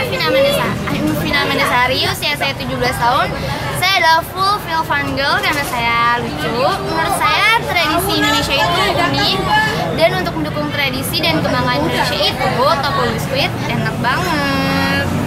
I'm Vina Mandasari, usia saya 17 tahun. Saya adalah full feel fun girl karena saya lucu. Menurut saya tradisi Indonesia itu unik, dan untuk mendukung tradisi dan kebanggaan Indonesia itu toko biskuit enak banget.